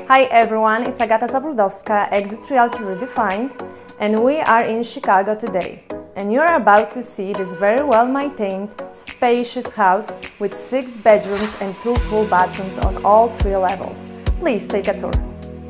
Hi everyone, it's Agata Zabludowska, Exit Realty Redefined, and we are in Chicago today. And you're about to see this very well-maintained, spacious house with 6 bedrooms and 2 full bathrooms on all 3 levels. Please take a tour.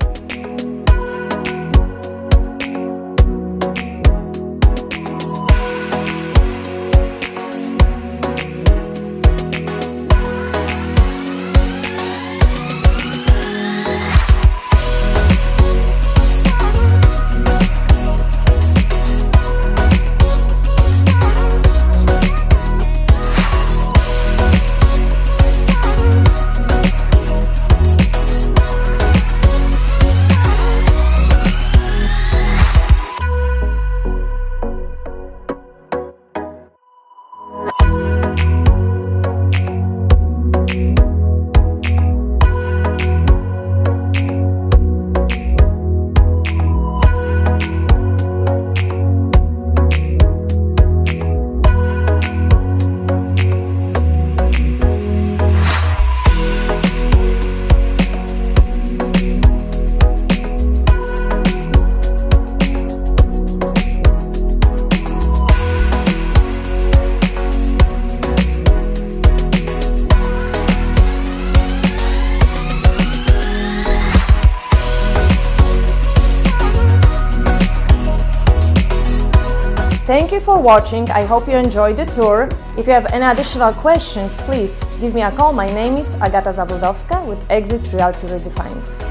Thank you for watching. I hope you enjoyed the tour. If you have any additional questions, please give me a call. My name is Agata Zabludowska with Exit Realty Redefined.